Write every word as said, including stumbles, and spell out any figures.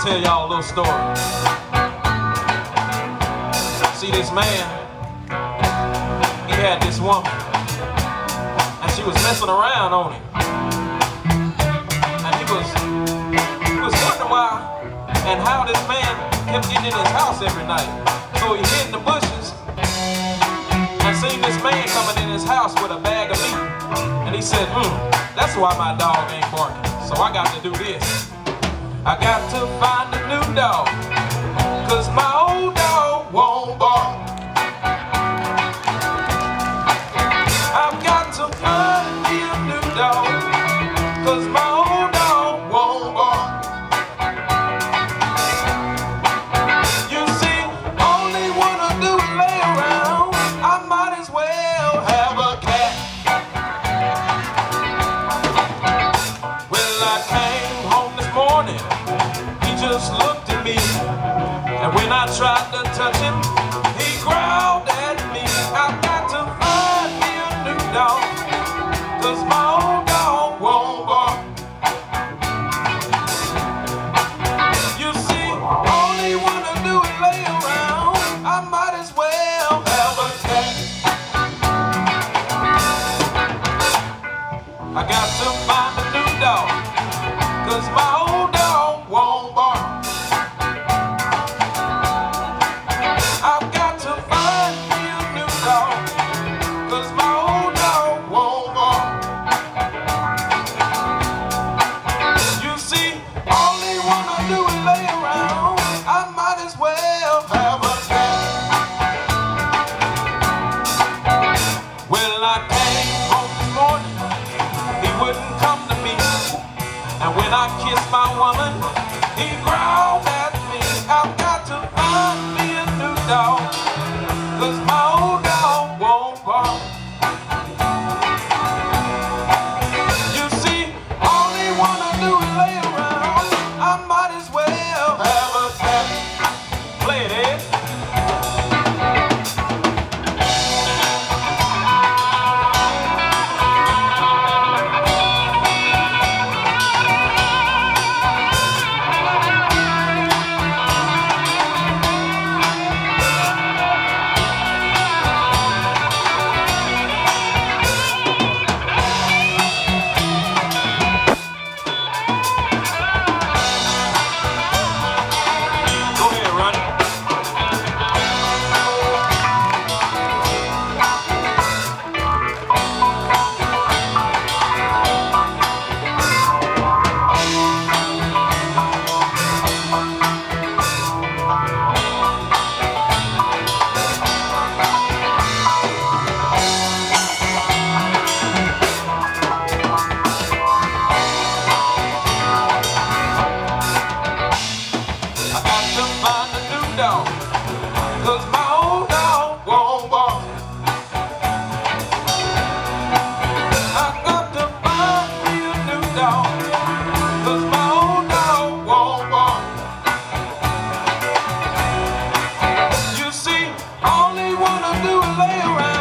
tell y'all a little story. See, this man, he had this woman, and she was messing around on him. And he was, he was wondering why and how this man kept getting in his house every night. So he hid in the bushes and seen this man coming in his house with a bag of meat. And he said, hmm, that's why my dog ain't barking. So I got to do this. I got to find a new dog, cause my old dog won't bark. I've got to find me a new dog, cause my old dog won't bark. You see, only wanna do is lay around. I might as well have a cat. Well, I came home this morning, he just looked at me, and when I tried to touch him, he growled at me. I've got to find me a new dog, cause my old dog won't bark. You see, all he wanna do is lay around. I might as well have a cat. I got to find a new dog, cause my old dog won't bark. I've got to find me a new dog, cause my old dog won't bark. You see, all he wanna do is lay around. I might as well have a cat. Well, I came home this morning, he wouldn't come to me, and when I kissed my woman, he growled at me. I've got to find me a new dog, cause my old dog won't bark. You see, all he wanna do is lay around. I might as well have a cat. Play it, Ed. Go ahead, Ronnie. I got to find a new dog, cause my old dog won't bark. I got to find me a new dog, cause my old dog won't bark. You see, all he wanna do is lay around.